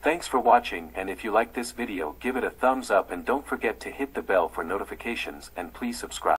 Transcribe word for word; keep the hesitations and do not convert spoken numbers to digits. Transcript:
Thanks for watching, and if you like this video give it a thumbs up and don't forget to hit the bell for notifications and please subscribe.